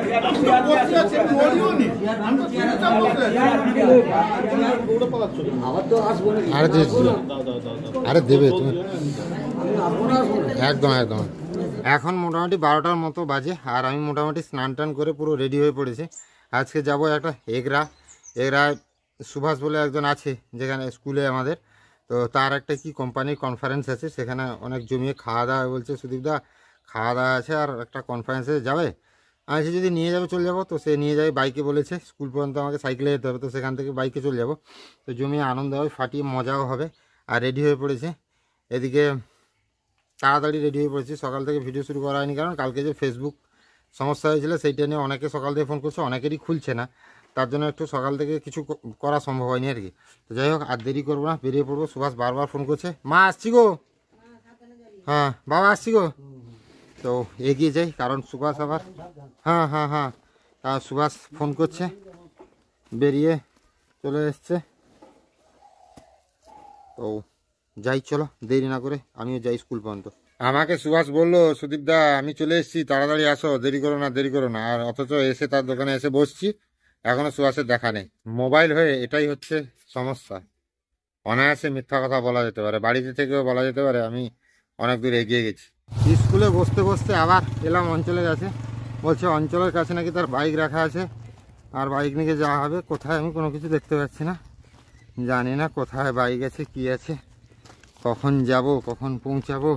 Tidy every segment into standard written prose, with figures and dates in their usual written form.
আরে দেবে তুমি একদম একদম। এখন মোটামুটি 12টার মতো বাজে, আর আমি মোটামুটি স্নান টান করে পুরো রেডি হয়ে পড়েছি। আজকে যাব একটা এগরা সুভাষ বলে একজন আছে যেখানে স্কুলে আমাদের, তো তার একটা কি কোম্পানির কনফারেন্স আছে, সেখানে অনেক জমিয়ে খাওয়া দাওয়া বলছে। সুদীপদা খাওয়া দাওয়া আছে আর একটা কনফারেন্সে যাবে, আমি সে যদি নিয়ে যাবে চলে যাবো। তো সে নিয়ে যাবে বাইকে বলেছে, স্কুল পর্যন্ত আমাকে সাইকেলে যেতে হবে, তো সেখান থেকে বাইকে চলে যাব। তো জমিয়ে আনন্দ হবে, ফাটিয়ে মজাও হবে। আর রেডি হয়ে পড়েছে, এদিকে তাড়াতাড়ি রেডি হয়ে পড়েছি। সকাল থেকে ভিডিও শুরু করা হয়নি, কারণ কালকে যে ফেসবুক সমস্যা হয়েছিল সেইটা নিয়ে অনেকে সকাল থেকে ফোন করছে, অনেকেরই খুলছে না, তার জন্য একটু সকাল থেকে কিছু করা সম্ভব হয়নি আর কি। তো যাই হোক, আর দেরি করবো না, বেরিয়ে পড়বো। সুভাষ বারবার ফোন করছে, মা আসছি গো, হ্যাঁ বাবা আসছি গো। তো এগিয়ে যাই, কারণ সুভাষ আবার হ্যাঁ হ্যাঁ হ্যাঁ সুভাষ ফোন করছে, বেরিয়ে চলে এসছে। তো যাই, চলো দেরি না করে আমিও যাই স্কুল পর্যন্ত। আমাকে সুভাষ বললো, সুদীপদা আমি চলে এসেছি, তাড়াতাড়ি আসো, দেরি করো না দেরি করো না। আর অথচ এসে তার দোকানে এসে বসছি, এখনো সুভাষের দেখা নেই। মোবাইল হয়ে এটাই হচ্ছে সমস্যা, অনায়াসে মিথ্যা কথা বলা যেতে পারে, বাড়িতে থেকেও বলা যেতে পারে আমি অনেক দূর এগিয়ে গেছি। স্কুলে বসতে বসতে আবার এলাম অঞ্চলের কাছে, বলছে অঞ্চলের কাছে নাকি তার বাইক রাখা আছে, আর বাইক নিয়ে যাওয়া হবে। কোথায় আমি কোনো কিছু দেখতে পাচ্ছি না, জানি না কোথায় বাইক আছে কি আছে, কখন যাব কখন পৌঁছাবো,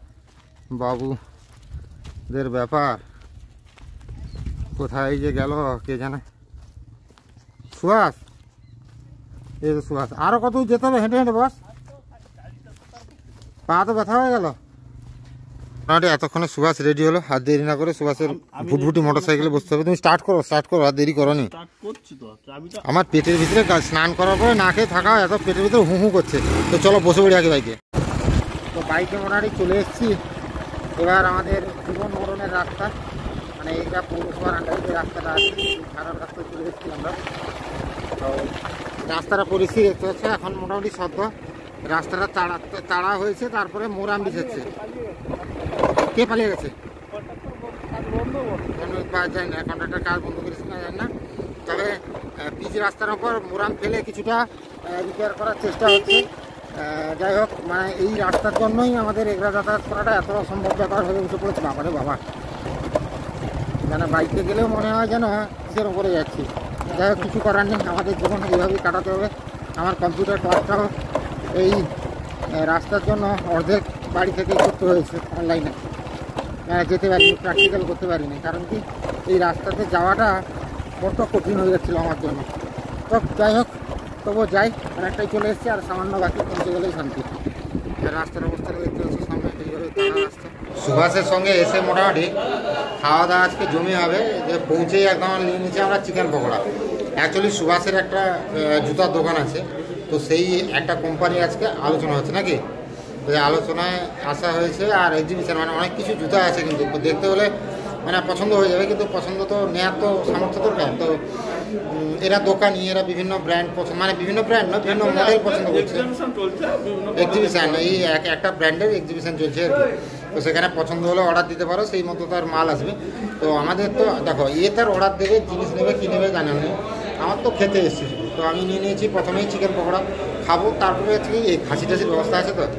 বাবুদের ব্যাপার কোথায় যে গেল কে জানে। সুভাষ, এই তো সুভাষ, আরো কত যেতে হবে হেঁটে হেঁটে, বস পা তো ব্যথা হয়ে গেল। মোটামুটি এতক্ষণে সুভাষ রেডি হলো, আর দেরি না করে সুভাষের ভুটভুটি মোটর সাইকেলে বসতে হবে। তুমি স্টার্ট করো, আর দেরি করো নি। আমার পেটের ভিতরে স্নান করার পরে না খেয়ে থাকা, এত পেটের ভিতরে হু হু করছে। তো চলো বসে পড়ি আগে বাইকে। তো বাইকে মোটামুটি চলে এসেছি। এবার আমাদের জীবন মরণের রাস্তা, মানে এইটা পৌরসভার আন্ডারে যে রাস্তাটা আছে, খারাপ রাস্তায় চলে এসেছি আমরা। তো রাস্তাটা পরিস্থিতি দেখতে হচ্ছে এখন মোটামুটি সদ্য রাস্তাটা তাড়া হয়েছে, তারপরে মোরাম বিছাচ্ছে। কে পালিয়ে গেছে? যায় না, কন্ট্রাক্টর কাজ বন্ধ করেছে না জানি না। তবে পিচ রাস্তার ওপর মোরাম ফেলে কিছুটা রিপেয়ার করার চেষ্টা হচ্ছে। যাই হোক, মানে এই রাস্তার জন্যই আমাদের এগরা যাতায়াত করাটা এত অসম্ভব ব্যাপার হয়ে উঠে পড়েছে। বাবারে বাবা, মানে বাইকে গেলেও মনে হয় যেন কিসের ওপরে যাচ্ছি। যাই হোক, কিছু করার নেই, আমাদের জীবন এইভাবেই কাটাতে হবে। আমার কম্পিউটার ক্লাসটাও এই রাস্তার জন্য অর্ধেক বাড়ি থেকেই করতে হয়েছে, অনলাইনে যেতে পারিনি, প্র্যাকটিক্যাল করতে পারিনি। কারণ কি, এই রাস্তাতে যাওয়াটা বড্ড কঠিন হয়ে যাচ্ছিলো আমার জন্য। তো যাই হোক, তবুও যাই, অনেকটাই চলে এসেছি, আর সামান্য বাকি পৌঁছে গেলেই শান্তি। রাস্তার অবস্থা দেখতে হচ্ছে সামনে এইভাবে তারা রাস্তা। সুভাষের সঙ্গে এসে মোটামুটি খাওয়া দাওয়া আজকে জমি হবে, যে পৌঁছেই একদম নিয়ে নিচ্ছি আমরা চিকেন পকোড়া। অ্যাকচুয়ালি সুভাষের একটা জুতার দোকান আছে, তো সেই একটা কোম্পানি আজকে আলোচনা হচ্ছে নাকি, আলোচনায় আসা হয়েছে। আর এক্সিবিশন মানে অনেক কিছু জুতা আছে, কিন্তু দেখতে হলে মানে পছন্দ হয়ে যাবে, কিন্তু পছন্দ তো নেওয়ার তো সামর্থ্য দরকার। তো এরা দোকানি, এরা বিভিন্ন ব্র্যান্ড পছন্দ, মানে বিভিন্ন ব্র্যান্ড না, বিভিন্ন মডেল পছন্দ করছে। এক্সিবিশন, এই একটা ব্র্যান্ডের এক্সিবিশন চলছে আর কি। তো সেখানে পছন্দ হলে অর্ডার দিতে পারো, সেই মতো তার মাল আসবে। তো আমাদের তো দেখো, তার অর্ডার দেবে, জিনিস নেবে, কী নেবে জানা নেই। আমার তো খেতে এসেছি, তো আমি নিয়ে নিয়েছি প্রথমেই চিকেন পকোড়া খাবো, তারপরে হচ্ছে কি এই খাসি টাসির ব্যবস্থা আছে। তো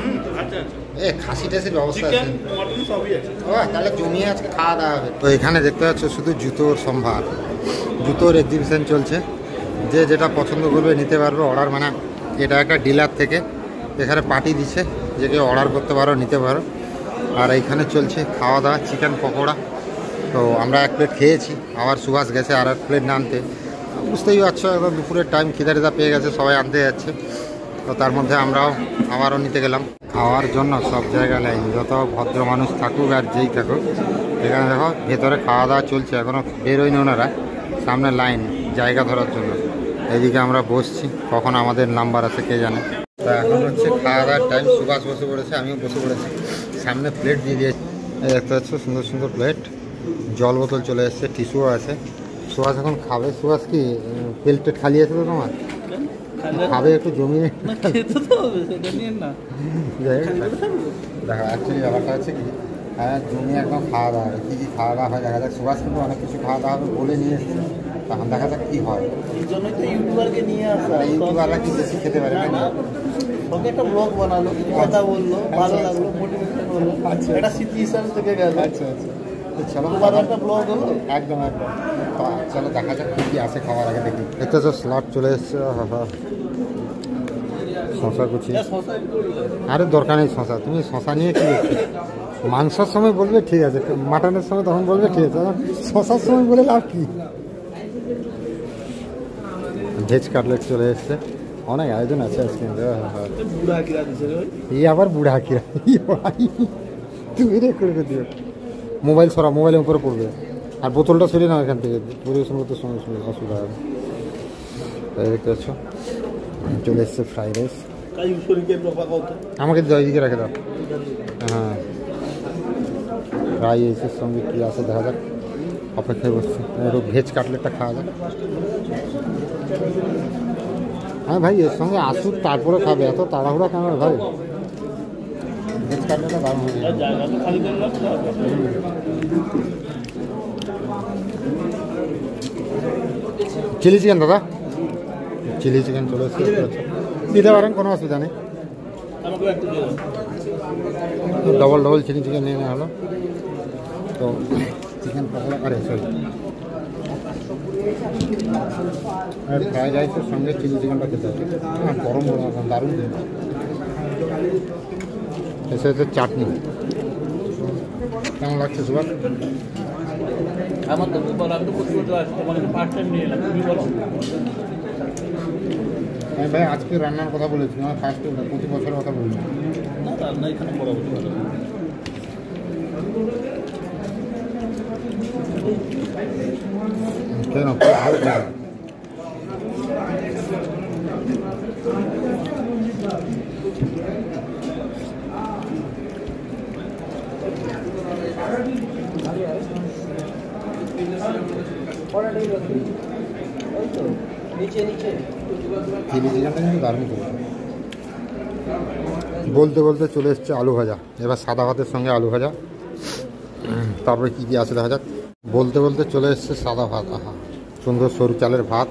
খাসি টাসির ব্যবস্থা আছে, ও তাহলে জমিয়ে আজকে খাওয়া দাওয়া হবে। তো এখানে দেখতে পাচ্ছ শুধু জুতোর সম্ভার, জুতোর এক্সিবিশন চলছে। যে যেটা পছন্দ করবে নিতে পারবে অর্ডার, মানে এটা একটা ডিলার থেকে এখানে পার্টি দিচ্ছে, যে কেউ অর্ডার করতে পারো, নিতে পারো। আর এইখানে চলছে খাওয়া দাওয়া, চিকেন পকোড়া। তো আমরা এক প্লেট খেয়েছি, আবার সুভাষ গেছে আর এক প্লেট আনতে। বুঝতেই পারছো, একদম দুপুরের টাইম, খিদারিদা পেয়ে গেছে, সবাই আনতে যাচ্ছে। তো তার মধ্যে আমরাও আবারও নিতে গেলাম। খাওয়ার জন্য সব জায়গায় লাইন, যত ভদ্র মানুষ থাকুক আর যেই থাকুক। এখানে দেখো ভেতরে খাওয়া দাওয়া চলছে, এখনও বেরোয়নি ওনারা, সামনে লাইন জায়গা ধরার জন্য। এদিকে আমরা বসছি, কখন আমাদের নাম্বার আছে কে জানে। তো এখন হচ্ছে খাওয়া দাওয়ার টাইম, সুভাষ বসে পড়েছে, আমিও বসে পড়েছি। সামনে প্লেট দিয়ে দিয়েছে, দেখতে পাচ্ছ সুন্দর সুন্দর প্লেট, জল বোতল চলে এসছে, টিস্যুও আছে। সুভাষ এখন খাবে। সুভাষ কি প্লেট খালি আছে তো তোমার? খাবে একটু জমিয়ে, দেখো অ্যাকচুয়ালি ব্যাপারটা হচ্ছে কি, হ্যাঁ জমি একদম খাওয়া দাওয়া, কী কী খাওয়া দাওয়া হয় দেখা যাক। সুভাষ কিন্তু অনেক কিছু খাওয়া দাওয়া হবে বলে নিয়ে এসছে, তখন দেখা যাক কী হয়। এই জন্যই তো ইউটিউবারকে নিয়ে আসা। ইউটিউবাররা কি বেশি খেতে পারে না? ওকে একটা ব্লগ বানালো, কিছু কথা বললো, ভালো লাগলো, মোটিভেশন হলো, একটা স্মৃতি হিসাবে থেকে গেল। আচ্ছা আচ্ছা, তো চলো তোমার একটা ব্লগ হলো। একদম একদম। তো চলো দেখা যাক কী কী আছে খাওয়ার আগে দেখি। এতে তো স্লট চলে এসছে। শশা কুচি, আরে দরকার নেই শশা, তুমি শশা নিয়ে কি মাংসের সময় বলবে ঠিক আছে, মাটনের সময় তখন বলবে ঠিক আছে, শশার সময় বলে লাভ কি। ভেজ কাটলেট চলে এসছে, অনেক আয়োজন আছে আজকে। এই আবার বুড়া কিরা, তুমি রে করে দিও। মোবাইল সরা, মোবাইলের উপরে পড়বে, আর বোতলটা সরিয়ে নাও এখান থেকে, পরিবেশন করতে সময় অসুবিধা হবে। তাই দেখতে পাচ্ছ চলে এসছে ফ্রাইড রাইস। আমাকে দাও, এদিকে রেখে দাও। হ্যাঁ ফ্রাই রাইসের সঙ্গে কী আছে দেখা যাক, অপেক্ষায় বসছে। একটু ভেজ কাটলেটটা খাওয়া যাক। হ্যাঁ ভাই এর সঙ্গে আসুক তারপরে খাবে, এত তাড়াহুড়া কেন ভাই? ভেজ কাটলেটটা দারুণ হয়ে যায়। চিলি চিকেন দাদা, চিলি চিকেন চলে এসছে, দিতে পারেন কোনো অসুবিধা নেই। ডবল ডবল চিলি চিকেন নিয়ে নেওয়া হলো। তো চিকেন পকোড়া, আরে সরি আর ফ্রাইড রাইসের সঙ্গে চিলি চিকেনটা খেতে হবে। হ্যাঁ গরম গরম দারুণ। এসে হচ্ছে চাটনি, কেমন লাগছে সুভাষ? আমার তো খুব ভালো, আমি তো প্রতি বছর আসছি, তোমাকে ফার্স্ট টাইম নিয়ে এলাম, তুমি বলো। আমি ভাই আজকে রান্নার কথা বলেছি, আমার ফার্স্ট প্রতি বছরের কথা বলি না, রান্না এখানে বরাবর ভালো। কেন চিলি চিকেনটা কিন্তু দারুণ করে। বলতে বলতে চলে এসছে আলু ভাজা, এবার সাদা ভাতের সঙ্গে আলু ভাজা, তারপরে কী কী আছে দেখা যাক। বলতে বলতে চলে এসছে সাদা ভাত, আহা সুন্দর সরু চালের ভাত।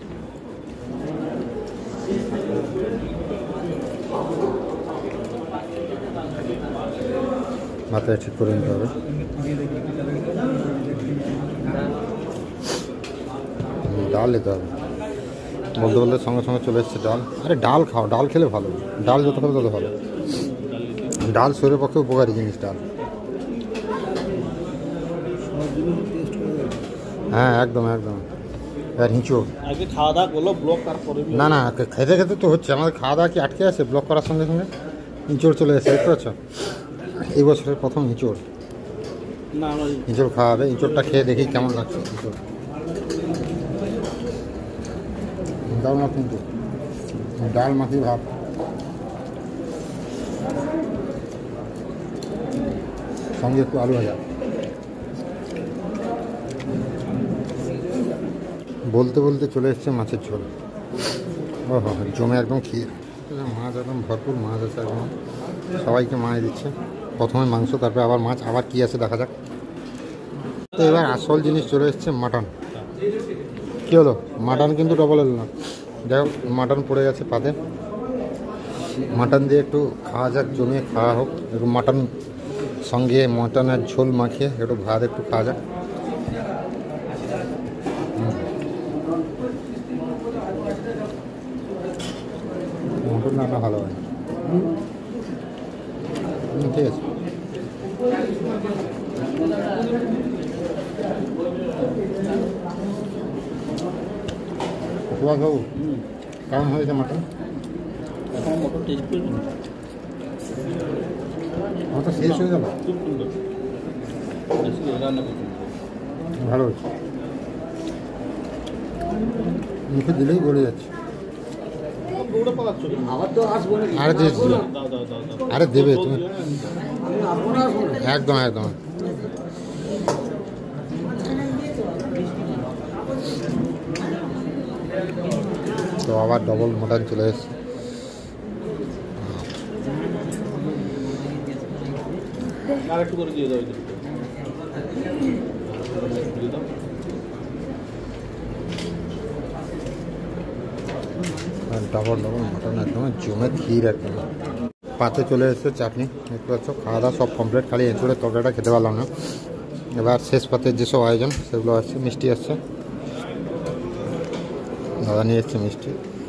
মাথায় ঠিক করে নিতে হবে। ডাল নিতে হবে, বলতে বলতে সঙ্গে সঙ্গে চলে এসছে ডাল। আরে ডাল খাও, ডাল খেলে ভালো, ডাল যত খাবে তত ভালো। ডাল শরীরের পক্ষে উপকারী জিনিস ডাল। হ্যাঁ একদম একদম। আর হিঁচড় আগে খাওয়া দাওয়া করলো, ব্লক তারপরে না না খেতে খেতে তো হচ্ছে, আমাদের খাওয়া দাওয়া কি আটকে আছে? ব্লক করার সঙ্গে সঙ্গে হিঁচড় চলে এসেছে, দেখতে পাচ্ছ? এই বছরের প্রথম হিঁচড়। না হিঁচড় খাওয়া হবে, হিঁচড়টা খেয়ে দেখি কেমন লাগছে। হিঁচড় দাও না কিন্তু, ডাল মাখি ভাত, সঙ্গে একটু আলু ভাজা। বলতে বলতে চলে এসছে মাছের ঝোল। ও হো জমে একদম ক্ষীর, মাছ একদম ভরপুর মাছ আছে একদম, সবাইকে মাছ দিচ্ছে। প্রথমে মাংস, তারপরে আবার মাছ, আবার কী আছে দেখা যাক। তো এবার আসল জিনিস চলে এসছে মাটন। কী হলো মাটন কিন্তু ডবল এলো না, যাই হোক মাটন পড়ে গেছে পাতে। মাটন দিয়ে একটু খাওয়া যাক, জমিয়ে খাওয়া হোক একটু। মাটন সঙ্গে মাটনের ঝোল মাখিয়ে একটু ভাত একটু খাওয়া যাক। মটন রান্না ভালো হয়, ঠিক আছে। সুভাষ বাবু কেমন হয়েছে মাটন? এখন মটন টেস্ট করবি, আমার তো শেষ হয়ে গেল। খুব সুন্দর রান্না করতে ভালো হয়েছে, মুখে দিলেই গলে যাচ্ছে। আবার তো আসবো না, আরে দিস, দাও দাও দাও দাও, আরে দেবে তুমি, একদম একদম। তো আবার ডবল মটন চলে এসছে। আর একটু করে দিয়ে দাও। ডবল ডবল মটন একদম জমে ক্ষীর একদম। পাতে চলে এসেছে চাটনি, দেখতে পাচ্ছ। খাওয়া দাওয়া সব কমপ্লিট, খালি এঁচুড়ের তরকারিটা খেতে পারলাম না। এবার শেষ পাতের যেসব আয়োজন সেগুলো আসছে। মিষ্টি আসছে, দাদা নিয়ে এসছে মিষ্টি।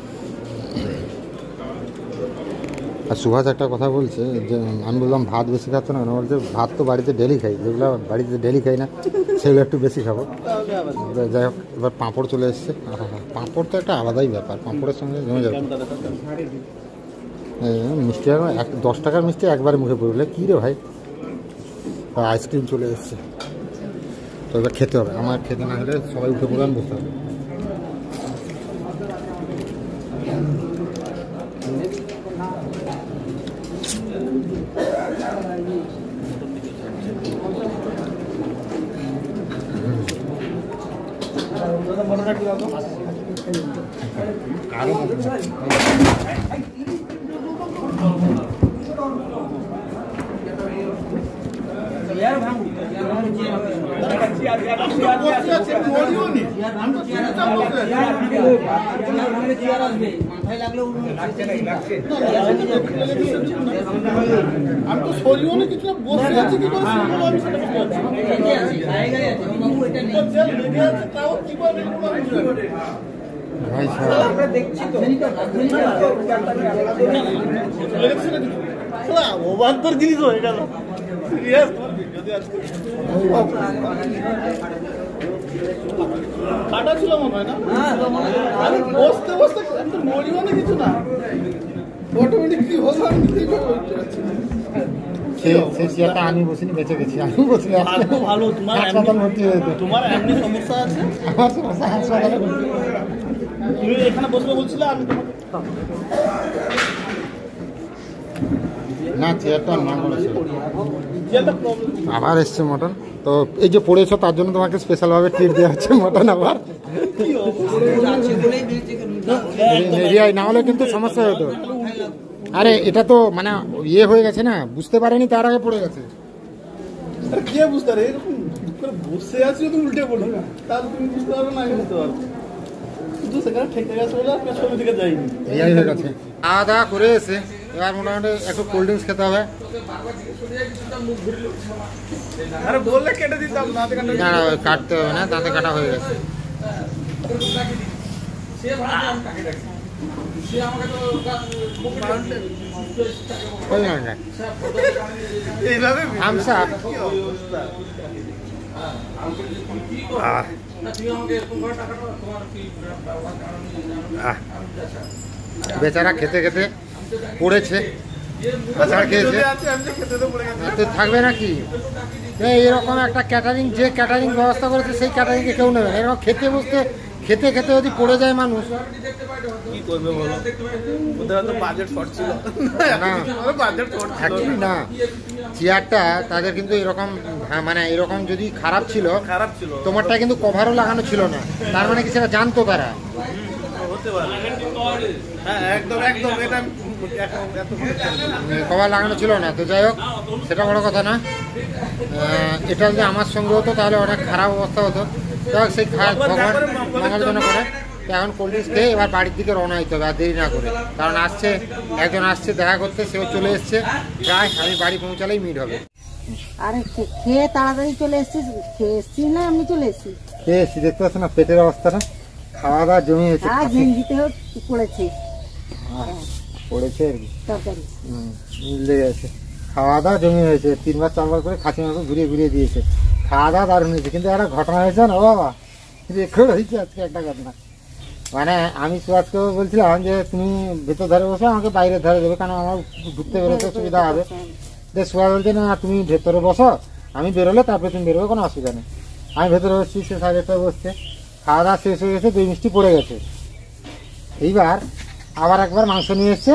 আর সুভাষ একটা কথা বলছে যে আমি বললাম ভাত বেশি খাচ্ছ না, বলছে ভাত তো বাড়িতে ডেলি খাই, যেগুলো বাড়িতে ডেলি খাই না সেগুলো একটু বেশি খাবো। যাই হোক, এবার পাঁপড় চলে এসছে। পাঁপড় তো একটা আলাদাই ব্যাপার, পাঁপড়ের সঙ্গে জমে যাবে। মিষ্টি আর 10 টাকার মিষ্টি একবারে মুখে পড়লে কী রে ভাই। আইসক্রিম চলে এসছে, তো এবার খেতে হবে। আমার খেতে না হলে সবাই উঠে পড়ে বসতে হবে। ওভান্তর জিনিস হয়ে গেল। কাটা ছিল মনে হয় না, আমি বসতে বসতে মরিও না কিছু না, অটোমেটিক কি হলো আমি বসিনি, বেঁচে গেছি। আমি বসলে ভালো। তোমার এমনি সমস্যা আছে, আমার সমস্যা হাসপাতালে তুমি এখানে বসবে বলছিলে। আমি না, চেয়ারটা মান করেছে। আবার এসছে মটন। তো এই যে পড়েছো তার জন্য তোমাকে স্পেশালভাবে ট্রিট দেওয়া হচ্ছে মটন। আবার এরিয়ায় না হলে কিন্তু সমস্যা হতো। আরে এটা তো মানে ইয়ে হয়ে গেছে না, বুঝতে পারেনি, তার আগে পড়ে গেছে। কে বুঝতে পারে? এরকম বসে আছি তো উল্টে পড়ো, তাহলে তুমি বুঝতে পারবে না, আমি বুঝতে পারবো। কিন্তু সেখানে ঠেকে গেছে বলে আপনার ছবি থেকে যাইনি। এই হয়ে গেছে। খাওয়া দাওয়া করে এসে এবার মোটামুটি একটু কোল্ড ড্রিঙ্কস খেতে হবে। আরে বললে কেটে দিতাম না, না কাটতে হবে না, দাঁতে কাটা হয়ে গেছে। বেচারা খেতে খেতে পড়েছে, খেয়েছে, থাকবে নাকি? এরকম একটা ক্যাটারিং, যে ক্যাটারিং ব্যবস্থা করেছে সেই ক্যাটারিংকে কেউ নেবে না। এরকম খেতে বসতে খেতে খেতে যদি পড়ে যায় মানুষ, কি করবে বলো? ওদের তো বাজেট শর্ট ছিল না, বাজেট শর্ট ছিল না। চেয়ারটা তাদের কিন্তু এরকম মানে এরকম যদি খারাপ ছিল, তোমারটা কিন্তু কভারও লাগানো ছিল না, তার মানে কি সেটা জানতো তারা? হতে পারে, হ্যাঁ একদম একদম। এটা কভার লাগানো ছিল না। তো যাই হোক, সেটা বড় কথা না। এটা যদি আমার সঙ্গে হতো তাহলে অনেক খারাপ অবস্থা হতো। যাই হোক, সেই মঙ্গল জন্য করে এখন কোল্ড ড্রিঙ্কস খেয়ে এবার বাড়ির দিকে রওনা হতে হবে, আর দেরি না করে। কারণ আসছে একজন, আসছে দেখা করতে, সেও চলে এসছে প্রায়। আমি বাড়ি পৌঁছালেই মিট হবে। আরে খেয়ে তাড়াতাড়ি চলে এসছিস? খেয়ে এসছি না এমনি চলে এসছি? খেয়ে এসছি, দেখতে পাচ্ছ না পেটের অবস্থাটা? খাওয়া দাওয়া জমি হয়েছে, পড়েছে পড়েছে আর কি, তরকারি লেগে গেছে। খাওয়া দাওয়া জমি হয়েছে, 3বার 4বার করে খাসি মাংস ঘুরিয়ে ঘুরিয়ে দিয়েছে। খাওয়া দাওয়া দারুণ হয়েছে, কিন্তু একটা ঘটনা হয়েছে না বাবা, রেকর্ড হয়েছে আজকে একটা ঘটনা। মানে আমি সুয়াজকে বলছিলাম যে তুমি ভেতর ধারে বসে, আমাকে বাইরের ধারে দেবে, কারণ আমার ঢুকতে বেরোতে সুবিধা হবে। সুয়াজ বলছে না, তুমি ভেতরে বসো, আমি বেরোলে তারপরে তুমি বেরোবে, কোনো অসুবিধা নেই। আমি ভেতরে বসছি, সে সাইডে বসছে। খাওয়া দাওয়া শেষ হয়ে গেছে, 2 মিষ্টি পড়ে গেছে। এইবার আবার একবার মাংস নিয়ে এসছে,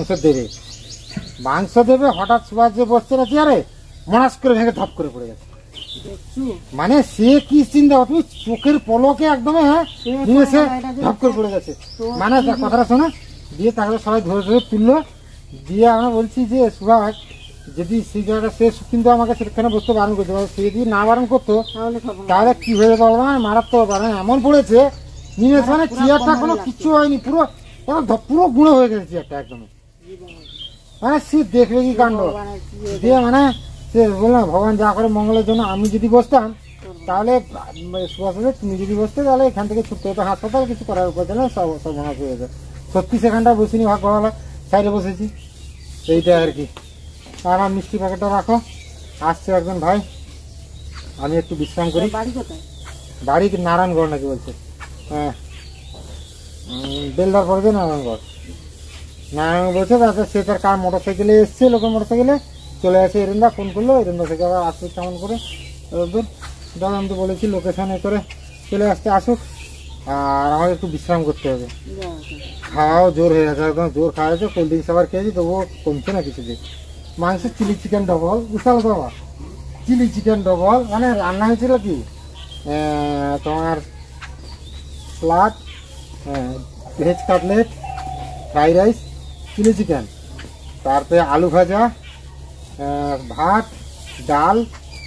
মাংস দেবে। হঠাৎ সুভাষ যে বসছে না চেয়ারে, মনাস করে ভেঙে ধপ করে পড়ে গেছে। মানে সে কি চিন্তা, তুমি চোখের পলকে একদম নিয়ে এসে ধপ করে পড়ে গেছে। মানে কথাটা শোনা দিয়ে তারপরে সবাই ধরে ধরে তুললো। দিয়ে আমরা বলছি যে সুভাষ যদি সেই জায়গাটা সে কিন্তু আমাকে সেখানে বসতে বারণ করতে পারে, সে যদি না বারণ করতো তাহলে খবর না। তাহলে কি হয়ে বলবো না, মারাত্মক ব্যাপার। এমন পড়েছে নিমেষ মানে চেয়ারটা কোনো কিচ্ছু হয়নি, পুরো পুরো গুঁড়ো হয়ে গেছে চেয়ারটা একদম। মানে সে দেখবে কি কাণ্ড ভগবানের কি এ- দিয়ে, মানে সে বললাম ভগবান যা করে মঙ্গলের জন্য। আমি যদি বসতাম তাহলে সুভাষ, তুমি যদি বসতে তাহলে এখান থেকে ছুটতে হতো হাসপাতাল, কিছু করার উপর ছিল, সব সর্বনাশ হয়ে যেত। সত্যি সেখানটা বসিনি, ভাগ্য ভালো সাইডে বসেছি, এইটা আর কি। আর আমার মিষ্টি প্যাকেটটা রাখো, আসছে একজন ভাই, আমি একটু বিশ্রাম করি। বাড়ি কোথায়? বাড়ি কি নারায়ণগড় নাকি বলছে? হ্যাঁ, বেলদার পড়বে নারায়ণগড়। নারায়ণগড় বলছে, তাতে সে তার কার মোটর সাইকেলে এসছে, লোকের মোটর সাইকেলে চলে আসে। এরেন্দা ফোন করলো, এরেন্দা থেকে আবার আসবে কেমন করে দূর। দাদা আমি তো বলেছি লোকেশনে করে চলে আসতে, আসুক। আর আমাকে একটু বিশ্রাম করতে হবে, খাওয়াও জোর হয়ে গেছে, একদম জোর খাওয়া হয়েছে, কোল্ড ড্রিঙ্কস আবার খেয়েছি, তবুও কমছে না কিছু দিন। মাংস চিলি চিকেন ডবল, বিশাল বাবা, চিলি চিকেন ডবল। মানে রান্না হয়েছিল কি তোমার salad, veg cutlet, fried rice, chilli chicken, তারপরে আলু ভাজা, ভাত, ডাল,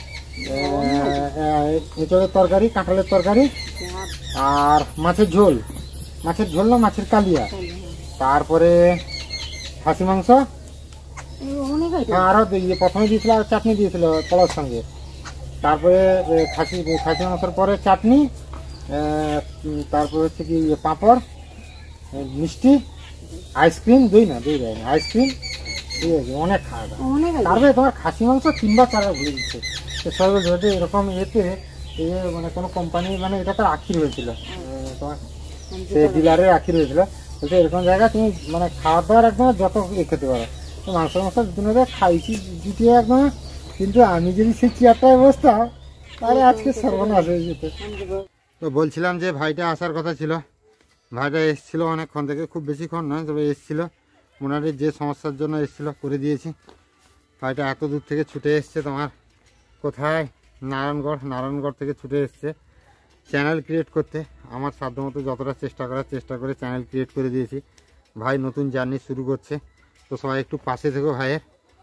এঁচড়ের তরকারি, কাঁঠালের তরকারি, আর মাছের ঝোল। মাছের ঝোল না মাছের কালিয়া, তারপরে খাসি মাংস, অনেক আইটেম। আরও প্রথমে দিয়েছিল আর চাটনি দিয়েছিল কলার সঙ্গে। তারপরে খাসি মাংসের পরে চাটনি, তারপরে হচ্ছে কি পাঁপড়, মিষ্টি, আইসক্রিম, দই দেয়নি, আইসক্রিম, ঠিক আছে, অনেক খাওয়া দাওয়া। অনেক আইটেম। তারপরে তোমার খাসি মাংস 3 বার 4 বার ঘুরে দিচ্ছে। তো সবাই বলছে যে এরকম এতে মানে কোনো কোম্পানি, মানে এটা তো আখির হয়েছিল, তোমার সে ডিলারের আখির হয়েছিল, বলছে এরকম জায়গা তুমি মানে খাওয়া দাওয়ার একদম যত খেতে পারো। তো মাংস দুটো খাইছি দ্বিতীয় একদম, কিন্তু আমি যদি সেই চেয়ারটায় বসতাম তাহলে আজকে সর্বনাশ হয়ে যেত। তো বলছিলাম যে ভাইটা আসার কথা ছিল, ভাইটা এসেছিলো অনেকক্ষণ থেকে, খুব বেশিক্ষণ নয়, তবে এসেছিলো। মোটামুটি যে সমস্যার জন্য এসেছিলো করে দিয়েছি। ভাইটা এত দূর থেকে ছুটে এসছে, তোমার কোথায়, নারায়ণগড় থেকে ছুটে এসছে চ্যানেল ক্রিয়েট করতে। আমার সাধ্যমতো যতটা চেষ্টা করে চ্যানেল ক্রিয়েট করে দিয়েছি। ভাই নতুন জার্নি শুরু করছে, তো সবাই একটু পাশে থেকো ভাইয়ের।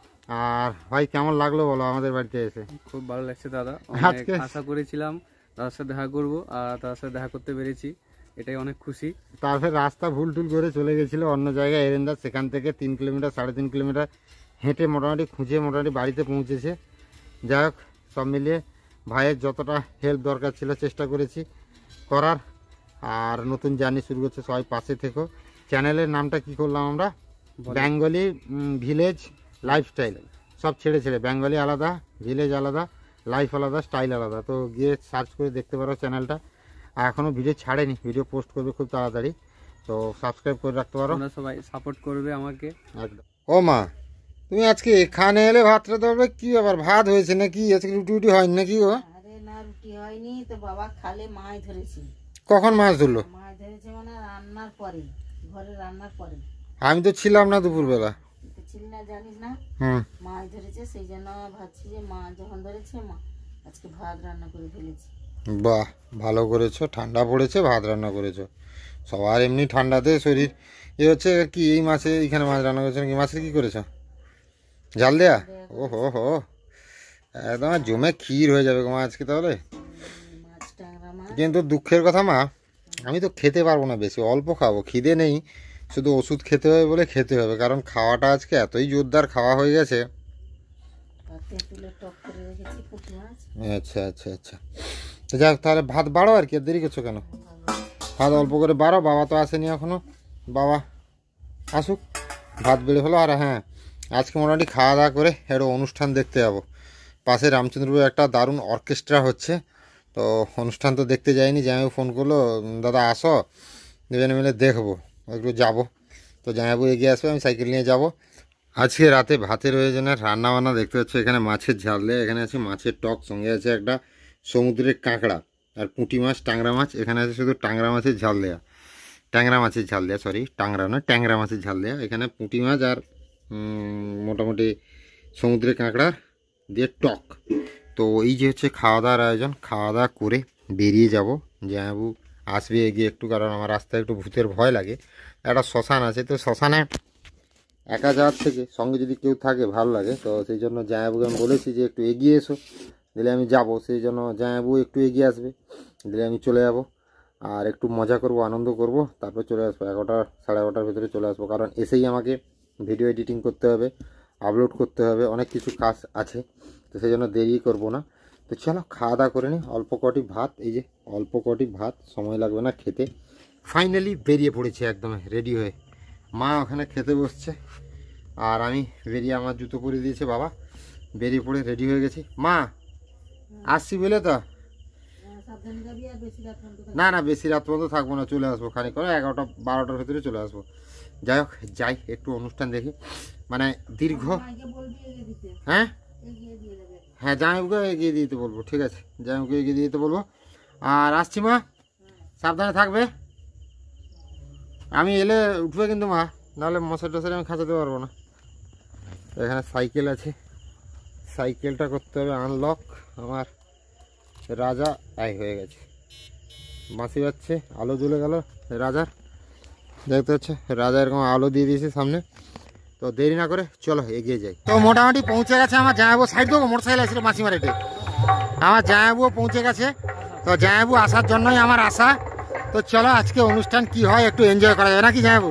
আর ভাই কেমন লাগলো বলো আমাদের বাড়িতে এসে? খুব ভালো লাগছে দাদা, আজকে অনেক আশা করেছিলাম দাদার সাথে দেখা করব, আর দাদার সাথে দেখা করতে পেরেছি, এটাই অনেক খুশি। তারপরে রাস্তা ভুল করে চলে গেছিলো অন্য জায়গায় এরেন্দা, সেখান থেকে 3 কিলোমিটার 3.5 কিলোমিটার হেঁটে মোটামুটি খুঁজে মোটামুটি বাড়িতে পৌঁছেছে। যাই হোক, সব মিলিয়ে ভাইয়ের যতটা হেল্প দরকার ছিল চেষ্টা করেছি করার। আর নতুন জার্নি শুরু করছে, সবাই পাশে থেকো। চ্যানেলের নামটা কি করলাম আমরা, বেঙ্গলি ভিলেজ লাইফস্টাইল। সব ছেড়ে বেঙ্গলি আলাদা, ভিলেজ আলাদা, লাইফ আলাদা, স্টাইল আলাদা। তো গিয়ে সার্চ করে দেখতে পারো চ্যানেলটা। আর এখনও ভিডিও ছাড়েনি, ভিডিও পোস্ট করবে খুব তাড়াতাড়ি, তো সাবস্ক্রাইব করে রাখতে পারো। তোমরা সবাই সাপোর্ট করবে আমাকে। একদম। ও মা, তুমি আজকে এখানে এলে ভাতটা ধরবে, কি ব্যাপার, ভাত হয়েছে নাকি? আজকে রুটি হয়নি নাকি গো? আরে না, রুটি হয়নি তো, বাবা খালে মাছ ধরেছি। কখন মাছ ধরলো? মাছ ধরেছে মানে রান্নার পরে, ঘরে রান্নার পরে। আমি তো ছিলাম না দুপুরবেলা। তো ছিল না, জানিস না, হুম, মাছ ধরেছে, সেই জন্য ভাবছি যে মাছ যখন ধরেছে আজকে ভাত রান্না করে ফেলেছি। বাহ, ভালো করেছো, ঠান্ডা পড়েছে, ভাত রান্না করেছো। সবার এমনি ঠান্ডাতে শরীর হচ্ছে কি। এই মাছে এইখানে মাছ রান্না করেছো নাকি? মাছের কি করেছো? জাল দেয়া? ও হো, একদম জমে ক্ষীর হয়ে যাবে গো মা আজকে তাহলে। মাছ, ট্যাংরা মাছ। কিন্তু দুঃখের কথা মা, আমি তো খেতে পারবো না বেশি, অল্প খাবো, খিদে নেই, শুধু ওষুধ খেতে হবে বলে খেতে হবে। কারণ খাওয়াটা আজকে এতই জোরদার খাওয়া হয়ে গেছে। তেঁতুলের টক করে রেখেছি পুঁটি মাছ। আচ্ছা, তো যাক, তাহলে ভাত বাড়ো আর কি, আর দেরি করছো কেন? ভাত অল্প করে বাড়ো, বাবা তো আসেনি এখনো, বাবা আসুক, ভাত বেড়ে হলো। আর হ্যাঁ, আজকে মোটামুটি খাওয়া দাওয়া করে একটা অনুষ্ঠান দেখতে যাবো। পাশে রামচন্দ্রপুর একটা দারুণ অর্কেস্ট্রা হচ্ছে, তো অনুষ্ঠান তো দেখতে যাইনি। জামাইবাবু ফোন করলো, দাদা আসো, দুজনে মিলে দেখবো, একটু যাবো। তো জামাইবাবু এগিয়ে আসবে, আমি সাইকেল নিয়ে যাব। আজকে রাতে ভাতের প্রয়োজনে রান্না বান্না দেখতে পাচ্ছ, এখানে মাছের ঝাল দেয়, এখানে আছে মাছের টক, সঙ্গে আছে একটা সমুদ্রের কাঁকড়া আর পুঁটি মাছ, ট্যাংরা মাছ। এখানে আছে শুধু ট্যাংরা মাছের ঝাল দেয়া, ট্যাংরা মাছের ঝাল দেয়া, সরি ট্যাংরা নয়, ট্যাংরা মাছের ঝাল দেয়া। এখানে পুঁটি মাছ আর মোটামুটি সমুদ্রের কাঁকড়া দিয়ে টক। তো এই যে হচ্ছে খাওয়া দাওয়ার আয়োজন, খাওয়া দাওয়া করে বেরিয়ে যাব। জামাইবাবু আসবে এগিয়ে একটু, কারণ আমার রাস্তায় একটু ভূতের ভয় লাগে। একটা শ্মশান আছে, তো শ্মশানে একা যাওয়ার থেকে সঙ্গে যদি কেউ থাকে ভালো লাগে। তো সেই জন্য জামাইবাবুকে আমি বলেছি যে একটু এগিয়ে এসো, দিলে আমি যাব। সেই জন্য জামাইবাবু একটু এগিয়ে আসবে, দিলে আমি চলে যাব আর একটু মজা করব, আনন্দ করব, তারপর চলে আসবো 11টা 11:30টার ভিতরে চলে আসবো। কারণ এসেই আমাকে ভিডিও এডিটিং করতে হবে, আপলোড করতে হবে, অনেক কিছু কাজ আছে। তো সেই জন্য দেরি করব না। তো চলো খাওয়া দাওয়া করে নিই। অল্প কটি ভাত, এই যে অল্প কটি ভাত, সময় লাগবে না খেতে। ফাইনালি বেরিয়ে পড়েছে একদম রেডি হয়ে। মা ওখানে খেতে বসছে আর আমি বেরিয়ে, আমার জুতো পরে দিয়েছে বাবা, বেরিয়ে পড়ে রেডি হয়ে গেছি। মা আসছি বলে তো? সাবধানে যাবি, আর বেশি রাত পর্যন্ত থাকবি না না, বেশি রাত পর্যন্ত থাকবো না, চলে আসবো খানিক করে, 11টা 12টার ভিতরে চলে আসবো। যাই হোক, যাই একটু অনুষ্ঠান দেখি, মানে দীর্ঘ। না। মাকে বলবি এগিয়ে দিতে, হ্যাঁ এগিয়ে দিয়ে দেবে। হ্যাঁ, জামাইবাবুকে এগিয়ে দিতে বলবো, ঠিক আছে, জামাইবাবুকে এগিয়ে দিতে বলবো। আর আসছি মা, সাবধানে থাকবে। আমি এলে উঠবে কিন্তু মা, নাহলে মশার টশারে আমি খাঁচাতে পারবো না। এখানে সাইকেল আছে, সাইকেলটা করতে হবে আনলক। আমার রাজা হয়ে গেছে, বাঁশি বাজছে, আলো জ্বলে গেল রাজার, দেখতে হচ্ছে রাজা এরকম আলো দিয়ে দিয়েছে সামনে। তো দেরি না করে চলো এগিয়ে যাই। তো মোটামুটি পৌঁছে গেছে আমার জামাইবাবু। সাইড দেবো, মোটরসাইকেল আসলে মাসি মারিতে আমার জামাইবাবু পৌঁছে গেছে। তো জামাইবাবু আসার জন্যই আমার আশা। তো চলো আজকে অনুষ্ঠান কি হয় একটু এনজয় করা যাবে নাকি জামাইবাবু?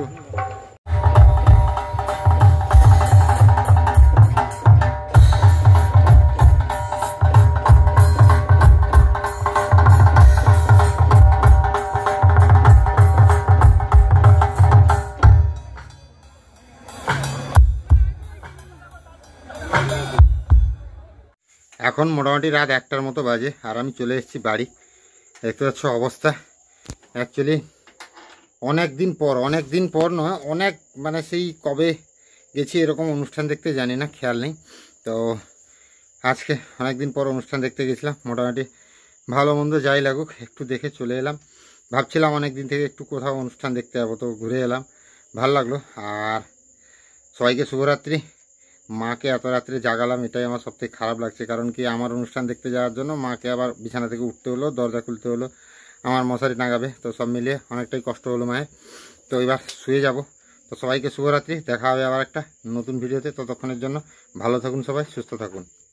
এখন মোটামুটি রাত 1টার মতো বাজে আর আমি চলে এসেছি বাড়ি। দেখতে পাচ্ছ অবস্থা। অ্যাকচুয়ালি অনেক দিন পর নয়, অনেক মানে সেই কবে গেছি এরকম অনুষ্ঠান দেখতে, জানি না, খেয়াল নেই। তো আজকে অনেক দিন পর অনুষ্ঠান দেখতে গেছিলাম। মোটামুটি ভালো মন্দ যাই লাগুক একটু দেখে চলে এলাম। ভাবছিলাম অনেক দিন থেকে একটু কোথাও অনুষ্ঠান দেখতে যাবো, তো ঘুরে এলাম, ভালো লাগলো। আর সবাইকে শুভরাত্রি। মাকে এত রাত্রে জাগালাম, এটাই আমার সবথেকে খারাপ লাগছে। কারণ কি, আমার অনুষ্ঠান দেখতে যাওয়ার জন্য মাকে আবার বিছানা থেকে উঠতে হলো, দরজা খুলতে হলো, আমার মশারি টাঙাবে, তো সব মিলিয়ে অনেকটাই কষ্ট হলো মায়ের। তো এবার শুয়ে যাব। তো সবাইকে শুভরাত্রি, দেখা হবে আবার একটা নতুন ভিডিওতে। ততক্ষণের জন্য ভালো থাকুন সবাই, সুস্থ থাকুন।